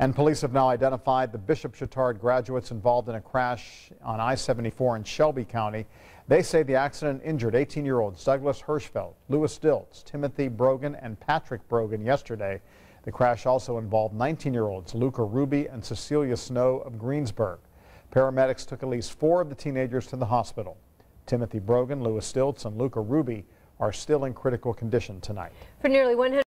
And police have now identified the Bishop Chatard graduates involved in a crash on I-74 in Shelby County. They say the accident injured 18-year-olds Douglas Hirschfeld, Lewis Stiltz, Timothy Brogan, and Patrick Brogan yesterday. The crash also involved 19-year-olds Luca Ruby and Cecilia Snow of Greensburg. Paramedics took at least 4 of the teenagers to the hospital. Timothy Brogan, Lewis Stiltz, and Luca Ruby are still in critical condition tonight. For nearly 100